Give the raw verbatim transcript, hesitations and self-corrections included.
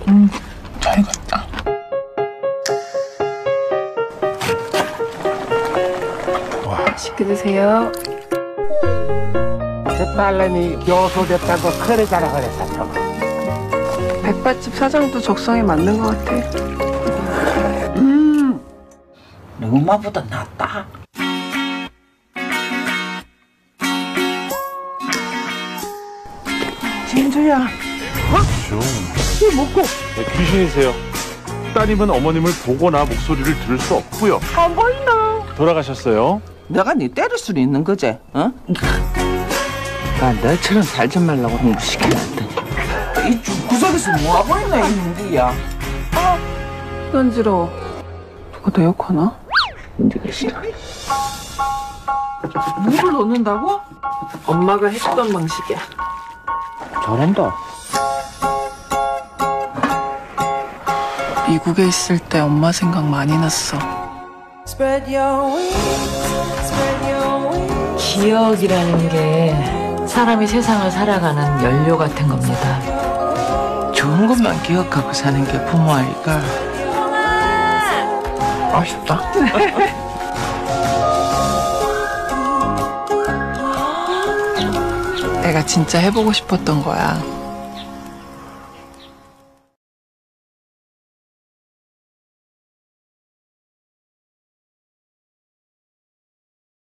음, 잘 익었다. 와. 맛있게 드세요. 제 딸내미 교수됐다고 그래 자랑을 했었죠. 백반집 사장도 적성에 맞는 것 같아. 음, 내 엄마보다 낫다. 진주야, 좀. 이 먹고. 네, 귀신이세요. 따님은 어머님을 보거나 목소리를 들을 수 없고요. 안 보인다. 돌아가셨어요. 내가 네 때릴 수는 있는 거지, 어? 나 너처럼 살지 말라고 공부시켜놨더니 이 구석에서 뭐하고 있나 이 문디야. 간지러워. 누가 내 욕하나? 문디가 싫어. 물을 넣는다고? 엄마가 해주던 방식이야. 잘한다. 미국에 있을 때 엄마 생각 많이 났어. 기억이라는 게 사람이 세상을 살아가는 연료 같은 겁니다. 좋은 것만 기억하고 사는 게 부모 아이가. 아쉽다. 내가 진짜 해보고 싶었던 거야.